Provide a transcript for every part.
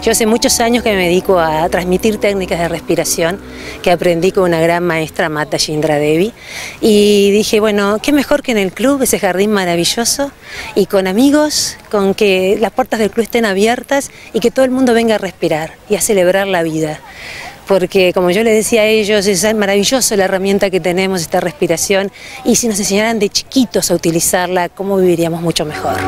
Yo hace muchos años que me dedico a transmitir técnicas de respiración que aprendí con una gran maestra, Mata Shindra Devi, y dije, bueno, qué mejor que en el club, ese jardín maravilloso, y con amigos, con que las puertas del club estén abiertas y que todo el mundo venga a respirar y a celebrar la vida. Porque, como yo les decía a ellos, es maravilloso la herramienta que tenemos, esta respiración, y si nos enseñaran de chiquitos a utilizarla, ¿cómo viviríamos mucho mejor?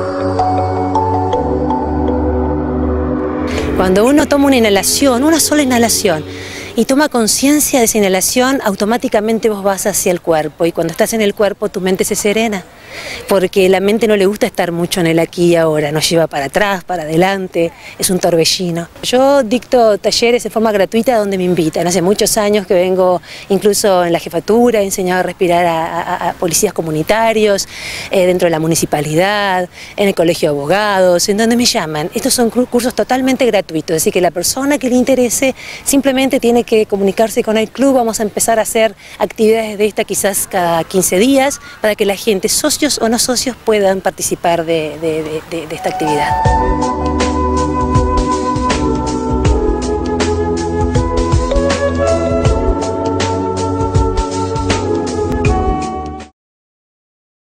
Cuando uno toma una inhalación, una sola inhalación, y toma conciencia de esa inhalación, automáticamente vos vas hacia el cuerpo, y cuando estás en el cuerpo tu mente se serena, porque la mente no le gusta estar mucho en el aquí y ahora, nos lleva para atrás, para adelante, es un torbellino. Yo dicto talleres de forma gratuita donde me invitan, hace muchos años que vengo incluso en la jefatura, he enseñado a respirar a policías comunitarios, dentro de la municipalidad, en el colegio de abogados, en donde me llaman. Estos son cursos totalmente gratuitos, así que la persona que le interese simplemente tiene que comunicarse con el club. Vamos a empezar a hacer actividades de esta quizás cada 15 días para que la gente, socios o no socios, puedan participar de esta actividad.